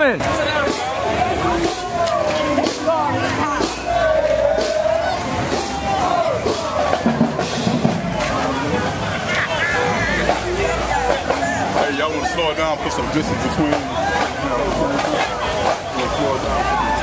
coming. Hey, y'all want to slow it down, put some distance between, slow it down.